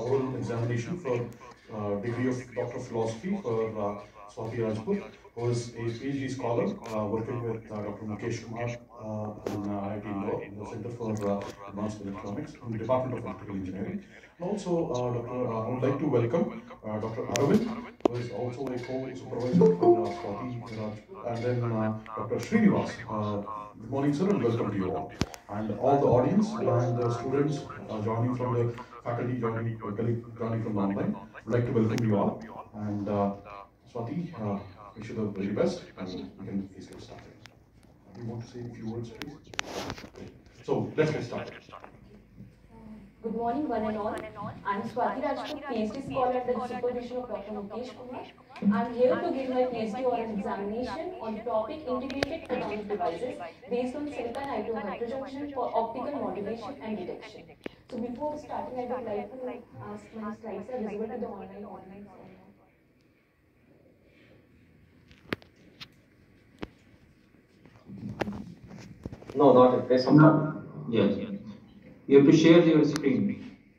oral examination for degree of Doctor of Philosophy for Swati Rajput, who is a PhD scholar working with Dr. Mukesh Kumar in IIT Indore in the Center for Advanced Electronics in the Department of Electrical Engineering. And also, I would like to welcome Dr. Aravind, who is also a co-supervisor for Swati Rajput, and then Dr. Srinivas. Good morning, sir, and welcome to you all. And all the audience and the students joining from the faculty, colleague joining from the online, would like to welcome you all. And Swati, wish you the very best, and we can please get started. Do you want to say a few words, please? So let's get started. Good morning, one and all. I am Swati Rajput, PhD scholar under the supervision of Dr. Mukesh Kumar. I am here to give my PhD oral examination on the topic integrated photonic devices based on silicon iodo heterojunction for optical modulation and detection. So before starting, I would like to ask my slides are visible to the online audience or not? No, not at present. Yes. You have to share your screen.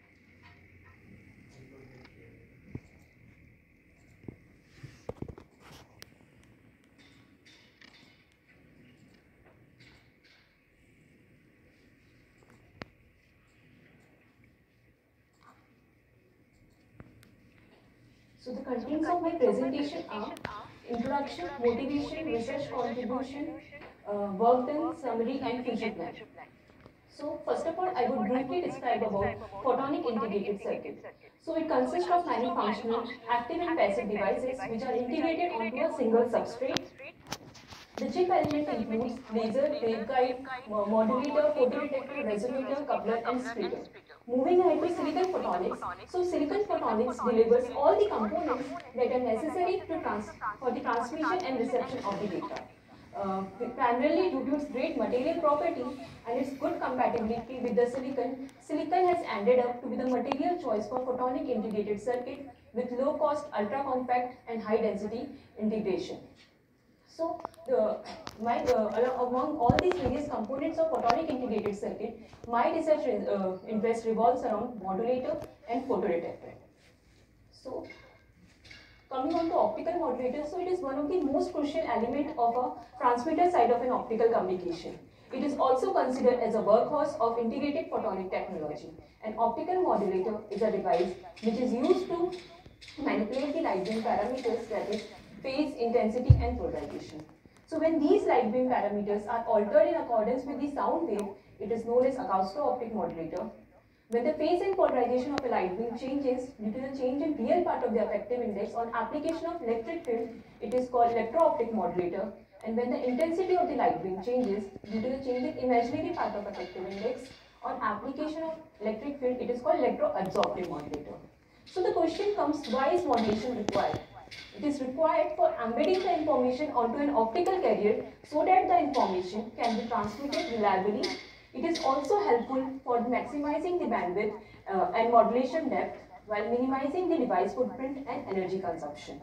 So the contents of my presentation are introduction, motivation, research contribution, work done, summary and future plan. So first of all, I would briefly describe about photonic integrated circuit. So it consists of many functional, active and passive devices which are integrated onto a single substrate. The chip element includes laser, waveguide, modulator, photodetector, resonator, coupler and splitter. Moving ahead to silicon photonics. So silicon photonics delivers all the components that are necessary for the transmission and reception of the data. Primarily due to its great material property and its good compatibility with the silicon, silicon has ended up to be the material choice for photonic integrated circuit with low cost, ultra compact and high density integration. So, among all these various components of photonic integrated circuit, my research interest revolves around modulator and photodetector. So, coming on to optical modulator, so it is one of the most crucial element of a transmitter side of an optical communication. It is also considered as a workhorse of integrated photonic technology. An optical modulator is a device which is used to manipulate the light beam parameters, that is phase, intensity and polarization. So when these light beam parameters are altered in accordance with the sound wave, it is known as acousto-optic modulator. When the phase and polarization of a light beam changes due to the change in real part of the effective index on application of electric field, it is called electro-optic modulator. And when the intensity of the light beam changes due to the change in imaginary part of effective index on application of electric field, it is called electro-absorptive modulator. So the question comes, why is modulation required? It is required for embedding the information onto an optical carrier so that the information can be transmitted reliably. It is also helpful for maximizing the bandwidth and modulation depth while minimizing the device footprint and energy consumption.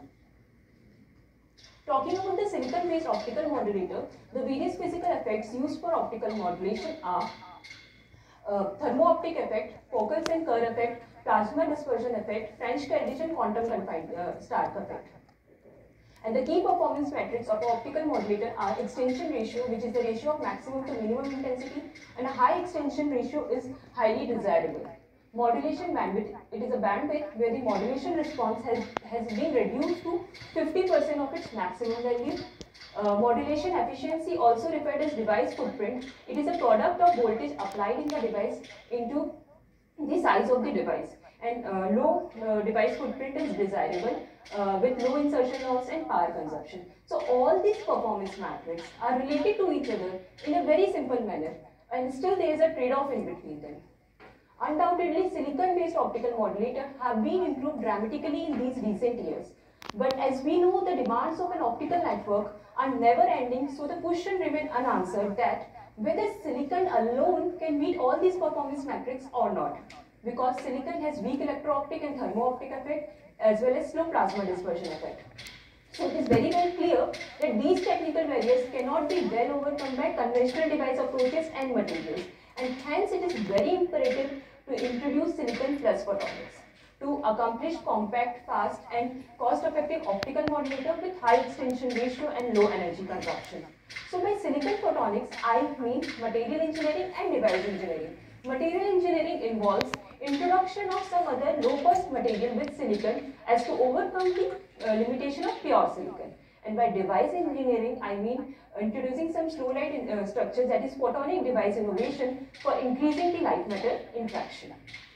Talking about the silicon-based optical modulator, the various physical effects used for optical modulation are thermo-optic effect, Focus and Kerr effect, plasma dispersion effect, French-Keldysh and quantum confined Stark effect. And the key performance metrics of optical modulator are extension ratio, which is the ratio of maximum to minimum intensity, and a high extension ratio is highly desirable. Modulation bandwidth, it is a bandwidth where the modulation response has been reduced to 50% of its maximum value. Modulation efficiency, also referred as device footprint, it is a product of voltage applied in the device into the size of the device. And low device footprint is desirable with low insertion loss and power consumption. So all these performance metrics are related to each other in a very simple manner, and still there is a trade-off in between them. Undoubtedly, silicon-based optical modulator have been improved dramatically in these recent years. But as we know, the demands of an optical network are never ending, so the question remains unanswered that whether silicon alone can meet all these performance metrics or not, because silicon has weak electro-optic and thermo-optic effect as well as slow plasma dispersion effect. So it is very well clear that these technical barriers cannot be well overcome by conventional device approaches and materials, and hence it is very imperative to introduce silicon plus photonics. to accomplish compact, fast and cost-effective optical modulator with high extension ratio and low energy consumption. So by silicon photonics, I mean material engineering and device engineering. Material engineering involves introduction of some other low-cost material with silicon as to overcome the limitation of pure silicon. And by device engineering, I mean introducing some slow light structures, that is photonic device innovation for increasing the light matter interaction.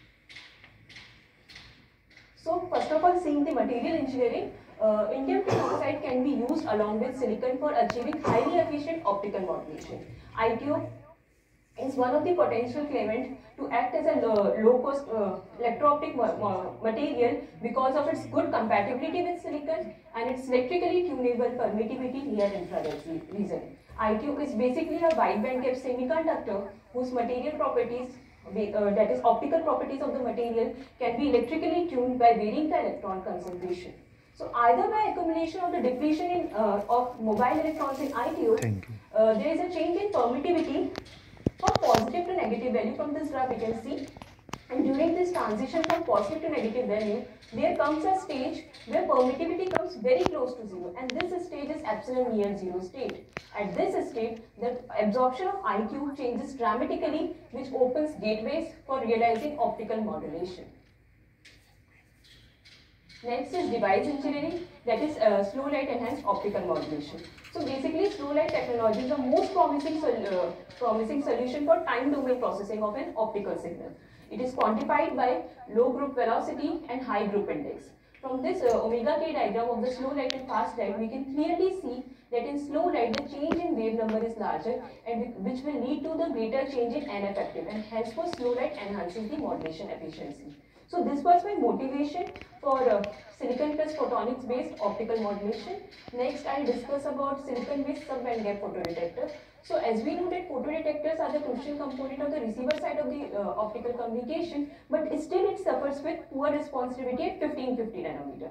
So first of all, seeing the material engineering, indium tin oxide can be used along with silicon for achieving highly efficient optical modulation. ITO is one of the potential claimants to act as a low-cost electro-optic material because of its good compatibility with silicon and its electrically tunable permittivity near infrared region. ITO is basically a wide bandgap semiconductor whose material properties, that is optical properties of the material, can be electrically tuned by varying the electron concentration. So either by accumulation or the depletion of mobile electrons in ITO, there is a change in permittivity from positive to negative value. From this graph we can see, and during this transition from positive to negative value, there comes a stage where permittivity comes very close to zero, and this stage is epsilon near zero state. At this state, the absorption of IQ changes dramatically, which opens gateways for realizing optical modulation. Next is device engineering, that is slow light enhanced optical modulation. So basically, slow light technology is the most promising solution for time domain processing of an optical signal. It is quantified by low group velocity and high group index. From this omega k diagram of the slow light and fast light, we can clearly see that in slow light the change in wave number is larger, and which will lead to the greater change in N effective, and hence for slow light enhances the modulation efficiency. So this was my motivation for silicon plus photonics based optical modulation. Next, I'll discuss about silicon based sub-band gap photodetector. So as we know that photodetectors are the crucial component of the receiver side of the optical communication, but still it suffers with poor responsivity at 1550 nanometer.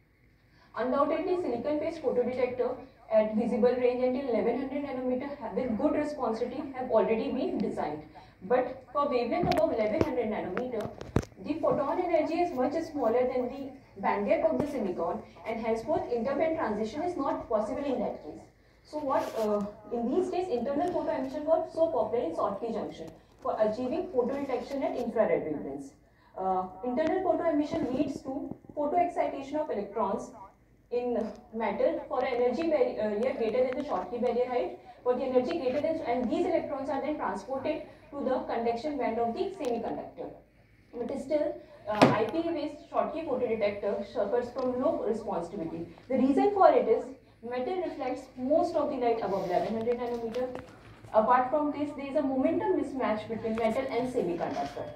Undoubtedly, silicon based photodetector at visible range until 1100 nanometer with good responsivity have already been designed. But for wavelength above 1100 nanometer, the photon energy is much smaller than the bandgap of the silicon, and henceforth interband transition is not possible in that case. So what in these days internal photo emission got so popular in Schottky junction for achieving photo detection at infrared wavelengths. Internal photo emission leads to photo excitation of electrons in metal for an energy barrier greater than the Schottky barrier height. For the energy greater than, and these electrons are then transported to the conduction band of the semiconductor. But still, IP-based Schottky photodetector suffers from low responsivity. The reason for it is metal reflects most of the light above 1100 nanometer. Apart from this, there is a momentum mismatch between metal and semiconductor.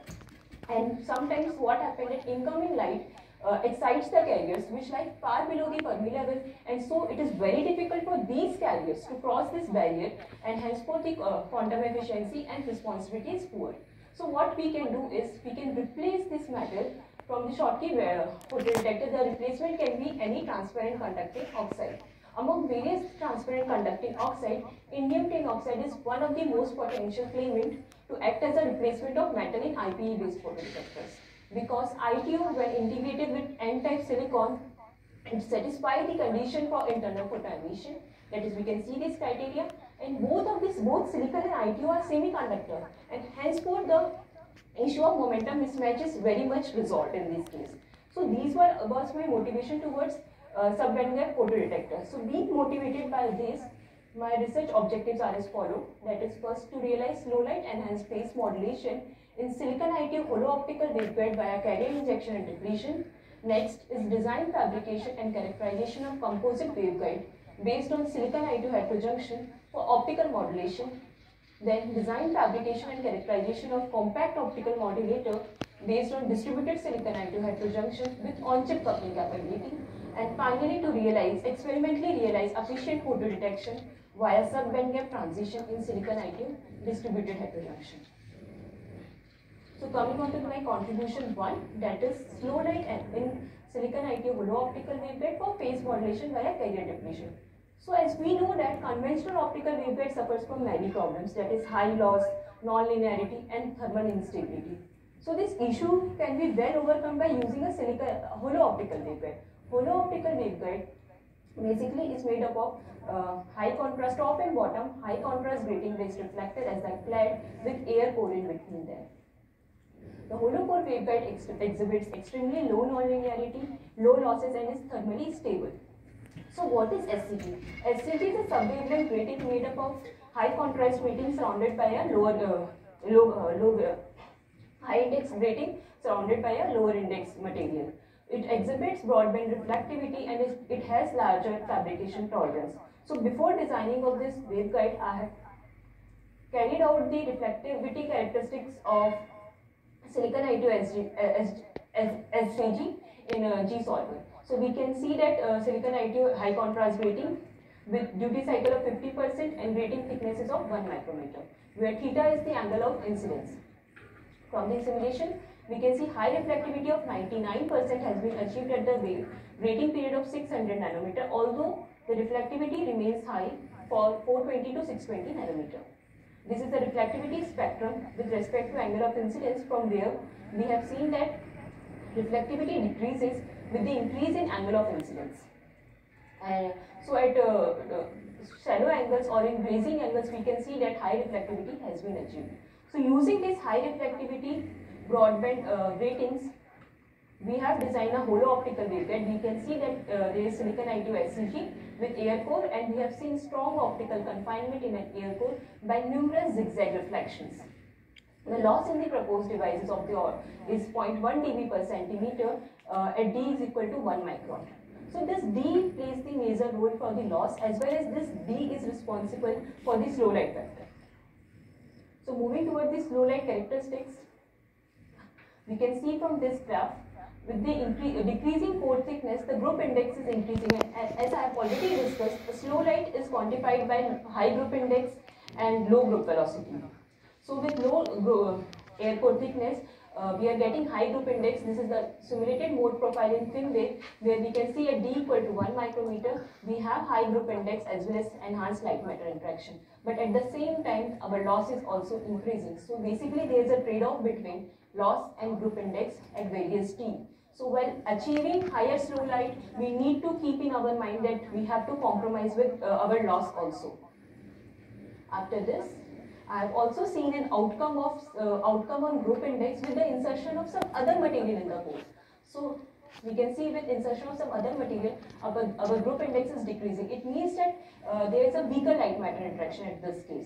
And sometimes what happens is incoming light excites the carriers which lie far below the Fermi level, and so it is very difficult for these carriers to cross this barrier, and henceforth the quantum efficiency and responsivity is poor. So what we can do is we can replace this metal from the Schottky photodetector. The replacement can be any transparent conducting oxide. Among various transparent conducting oxide, indium tin oxide is one of the most potential claimant to act as a replacement of metal in IPE based photodetectors, because ITO when integrated with N-type silicon, it satisfies the condition for internal photo emission. That is, we can see this criteria, and both silicon and ITO are semiconductor, and henceforth the issue of momentum mismatch is very much resolved in this case. So these was my motivation towards sub-band gap photodetector. So being motivated by this, my research objectives are as follow. That is, first to realize slow light enhanced phase modulation in silicon ITO hollow optical waveguide via carrier injection and depletion. Next is design, fabrication and characterization of composite waveguide based on silicon ITO heterojunction for optical modulation. Then design, fabrication and characterization of compact optical modulator based on distributed silicon ITO heterojunction with on-chip coupling capability. And finally, to experimentally realize efficient photo detection via sub-band gap transition in silicon ITO distributed heterojunction. So coming on to my contribution 1, that is slow light in silicon ITO hollow optical waveguide for phase modulation via carrier depletion. So as we know that conventional optical waveguide suffers from many problems, that is high loss, non-linearity and thermal instability. So this issue can be well overcome by using a hollow optical waveguide. Hollow optical waveguide basically is made up of high contrast top and bottom, high contrast grating based reflector as I clad with air core in between them. The hollow core waveguide exhibits extremely low nonlinearity, low losses, and is thermally stable. So what is SCG? SCG is a subwavelength grating made up of high contrast grating surrounded by a high index grating surrounded by a lower index material. It exhibits broadband reflectivity and it has larger fabrication tolerance. So before designing of this waveguide, I have carried out the reflectivity characteristics of silicon I2 SCG in G-solver. So we can see that silicon I2 high contrast grating with duty cycle of 50% and grating thicknesses of 1 micrometer, where theta is the angle of incidence. From the simulation, we can see high reflectivity of 99% has been achieved at the grating period of 600 nanometer, although the reflectivity remains high for 420 to 620 nanometer. This is the reflectivity spectrum with respect to angle of incidence, from where we have seen that reflectivity decreases with the increase in angle of incidence. And so at shallow angles or in grazing angles, we can see that high reflectivity has been achieved. So using this high reflectivity broadband gratings, we have designed a hollow optical waveguide. We can see that there is silicon I2 SCG with air core, and we have seen strong optical confinement in an air core by numerous zigzag reflections. The loss in the proposed devices of the OR is 0.1 dB per centimeter at D is equal to 1 micron. So this D plays the major role for the loss, as well as this D is responsible for the slow light factor. So moving toward the slow light characteristics, we can see from this graph, with the decreasing pore thickness, the group index is increasing, and as I have already discussed, the slow light is quantified by high group index and low group velocity. So with low air core thickness, we are getting high group index. This is the simulated mode profile in thin wave, where we can see at D equal to 1 micrometer, we have high group index as well as enhanced light matter interaction. But at the same time, our loss is also increasing. So basically, there is a trade-off between loss and group index at various T. So while achieving higher slow light, we need to keep in our mind that we have to compromise with our loss also. After this, I have also seen an outcome on group index with the insertion of some other material in the core. So we can see with insertion of some other material, our group index is decreasing. It means that there is a weaker light matter interaction at this case.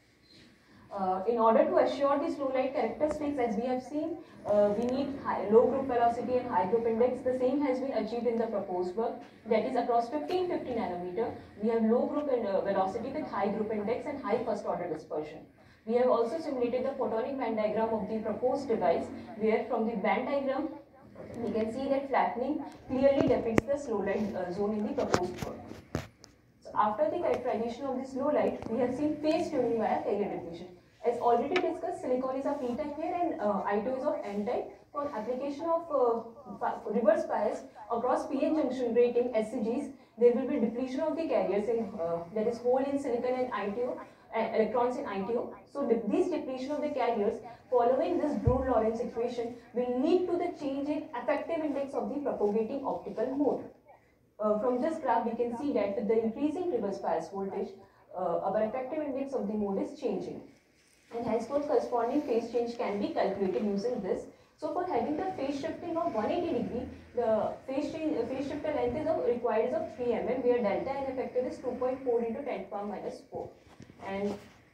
In order to assure the slow light characteristics, as we have seen, we need low group velocity and high group index. The same has been achieved in the proposed work, that is across 1550 nanometer. We have low group velocity with high group index and high first order dispersion. We have also simulated the photonic band diagram of the proposed device, where from the band diagram, we can see that flattening clearly depicts the slow light zone in the proposed work. So after the characterization of the slow light, we have seen phase tuning via carrier diffusion. As already discussed, silicon is of p-type here and I2 is of n-type. For application of reverse bias across PN junction grating SCGs, there will be depletion of the carriers in that is hole in silicon and ITO, electrons in ITO. So this depletion of the carriers following this Brun-Lorentz equation will lead to the change in effective index of the propagating optical mode. From this graph, we can see that with the increasing reverse bias voltage, our effective index of the mode is changing. And henceforth, corresponding phase change can be calculated using this. So for having the phase shifting of 180 degree, the phase shifter length is required is of 3 mm, where delta N effective is 2.4 into 10 power minus 4. And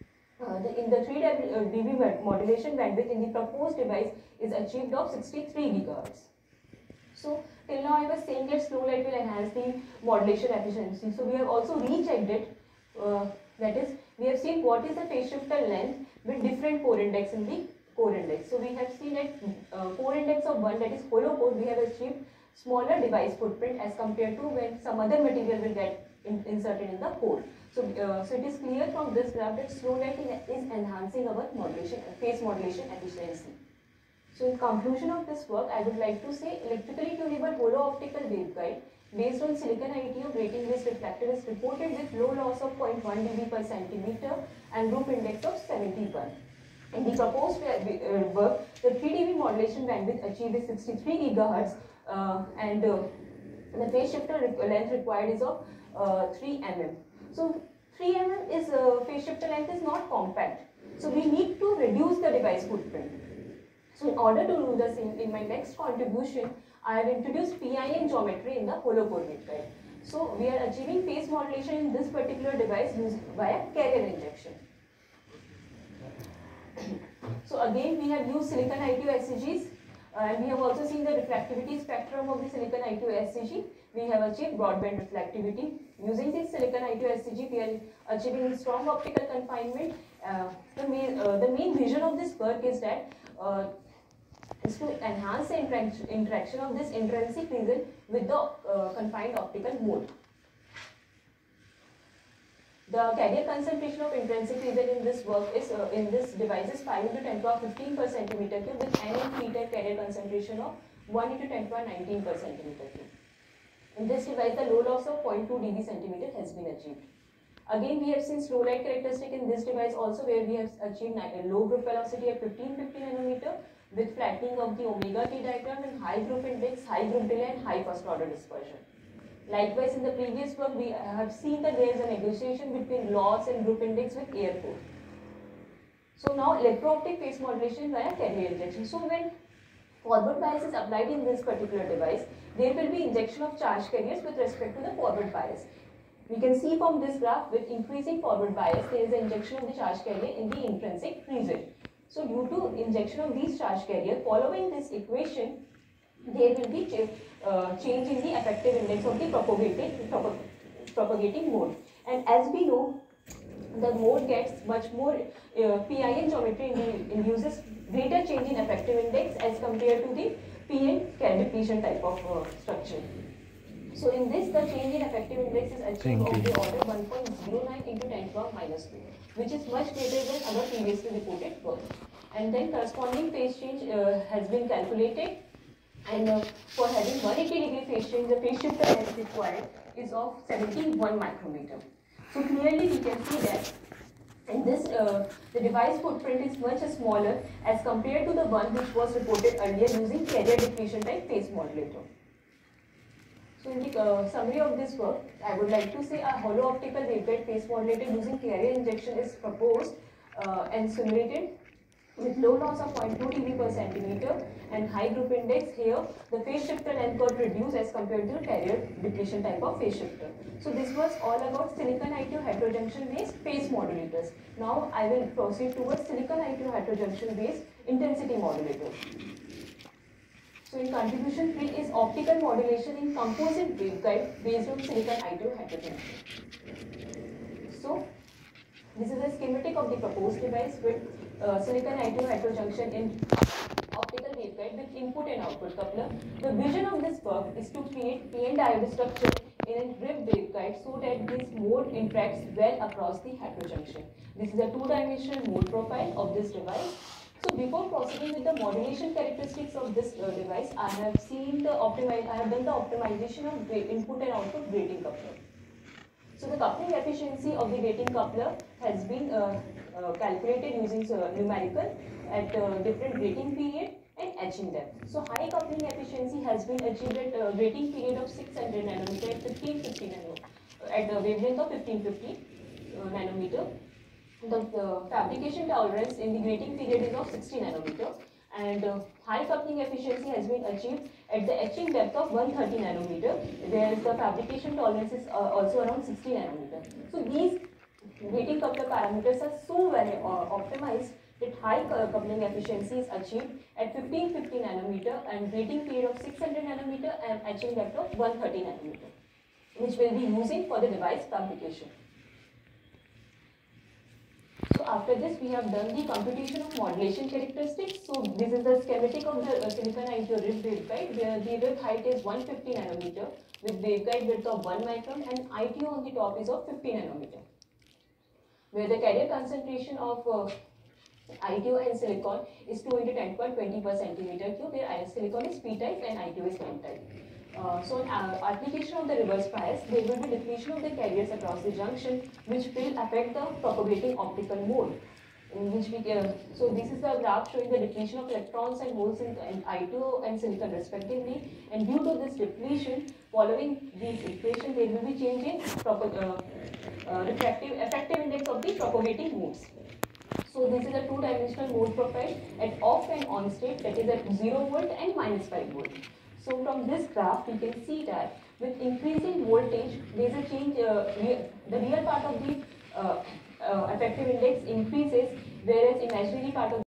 in the 3 dB modulation bandwidth in the proposed device is achieved of 63 GHz. So till now I was saying that slow light will enhance the modulation efficiency. So we have also rechecked it. That is, we have seen what is the phase shifter length with different core index in the core index. So we have seen that core index of 1, that is hollow core, we have achieved smaller device footprint as compared to when some other material will get inserted in the core. So, so it is clear from this graph that slow light is enhancing our phase modulation efficiency. So in conclusion of this work, I would like to say electrically tunable hollow optical waveguide based on silicon ITO grating based reflector is reported with low loss of 0.1 dB per centimeter and group index of 71. In the proposed work, the 3 dB modulation bandwidth achieved is 63 GHz and the phase shifter length required is of 3 mm. So 3 mm is phase shifter length is not compact. So we need to reduce the device footprint. So in order to do this, in my next contribution, I have introduced PIN geometry in the hollow core waveguide. So we are achieving phase modulation in this particular device using via carrier injection. So again, we have used silicon I2 SCGs, and we have also seen the reflectivity spectrum of the silicon I2 SCG. We have achieved broadband reflectivity. Using this silicon I2 SCG, we are achieving strong optical confinement. The main vision of this work is that is to enhance the interaction of this intrinsic region with the confined optical mode. The carrier concentration of intrinsic region in this work is in this device is 5 into 10 to the 15 per centimeter cube with N p-type carrier concentration of 1 into 10 to the 19 per centimeter cube. In this device, the low loss of 0.2 dB centimeter has been achieved. Again, we have seen slow light characteristic in this device also, where we have achieved a low group velocity at 1550 nanometer with flattening of the omega t diagram and high group index, high group delay, and high first order dispersion. Likewise, in the previous work, we have seen that there is a negotiation between loss and group index with air core. So now electro-optic phase modulation via carrier injection. So when forward bias is applied in this particular device, there will be injection of charge carriers with respect to the forward bias. We can see from this graph, with increasing forward bias, there is an injection of the charge carrier in the intrinsic region. So due to injection of these charge carrier, following this equation, there will be change in the effective index of the propagating mode. And as we know, the mode gets much more PIN geometry induces greater change in effective index as compared to the PN depletion type of structure. So in this, the change in effective index is achieved of the order 1.09 into 10 to the minus 2, which is much greater than other previously reported work. And then corresponding phase change has been calculated. And for having 180 degree phase change, the phase shifter length required is of 71 micrometer. So clearly we can see that in this the device footprint is much smaller as compared to the one which was reported earlier using carrier depletion type phase modulator. So in the summary of this work, I would like to say a hollow optical waveguide phase modulator using carrier injection is proposed and simulated with low loss of 0.2 dB per centimeter and high group index. Here the phase shifter length got reduced as compared to carrier depletion type of phase shifter. So this was all about silicon I2 heterojunction based phase modulators. Now I will proceed towards silicon I2 heterojunction based intensity modulators. So in contribution 3 is optical modulation in composite waveguide based on silicon I2 heterojunction. So this is a schematic of the proposed device with silicon I2 heterojunction in optical waveguide with input and output coupler. The vision of this work is to create PN diode structure in a ribbed waveguide so that this mode interacts well across the heterojunction. This is a two-dimensional mode profile of this device. So before proceeding with the modulation characteristics of this device, I have done the optimization of input and output grating coupler. So the coupling efficiency of the grating coupler has been calculated using numerical at different grating period and etching depth. So high coupling efficiency has been achieved at grating period of 600 nanometer at 1550 nanometer at the wavelength of 1550 nanometer. The fabrication tolerance in the grating period is of 60 nanometer, and high coupling efficiency has been achieved at the etching depth of 130 nanometer, whereas the fabrication tolerance is also around 60 nanometer. So these grating coupler parameters are so very optimized that high coupling efficiency is achieved at 1550 nanometer and grating period of 600 nanometer and etching depth of 130 nanometer, which will be using for the device fabrication. So after this, we have done the computation of modulation characteristics. So this is the schematic of the silicon I2 ribbed waveguide, where the rib height is 150 nanometer with waveguide width of 1 micron and ITO on the top is of 50 nanometer. Where the carrier concentration of ITO and silicon is 2 into 10 to the 20 per centimeter cube, where silicon is p-type and ITO is n-type. So in application of the reverse bias, there will be depletion of the carriers across the junction, which will affect the propagating optical mode. which we so this is the graph showing the depletion of electrons and holes in I2 and silicon respectively, and due to this depletion, following these equation, there will be change in refractive effective index of the propagating modes. So this is a two-dimensional mode profile at off and on state, that is at 0 volt and minus 5 volt. So from this graph, we can see that with increasing voltage, there is a change, the real part of the effective index increases, whereas imaginary part of